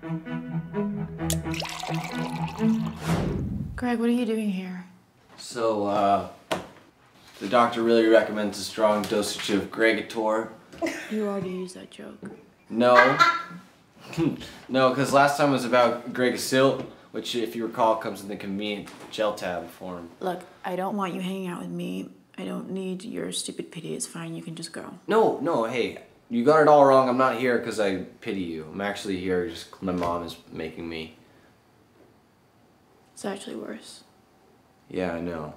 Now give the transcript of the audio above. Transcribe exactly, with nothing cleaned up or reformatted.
Greg, what are you doing here? So, uh, the doctor really recommends a strong dosage of Gregator. You already used that joke. No. No, because last time was about Gregasil, which, if you recall, comes in the convenient gel tab form. Look, I don't want you hanging out with me. I don't need your stupid pity. It's fine. You can just go. No, no, hey, you got it all wrong. I'm not here because I pity you. I'm actually here just my mom is making me. It's actually worse. Yeah, I know.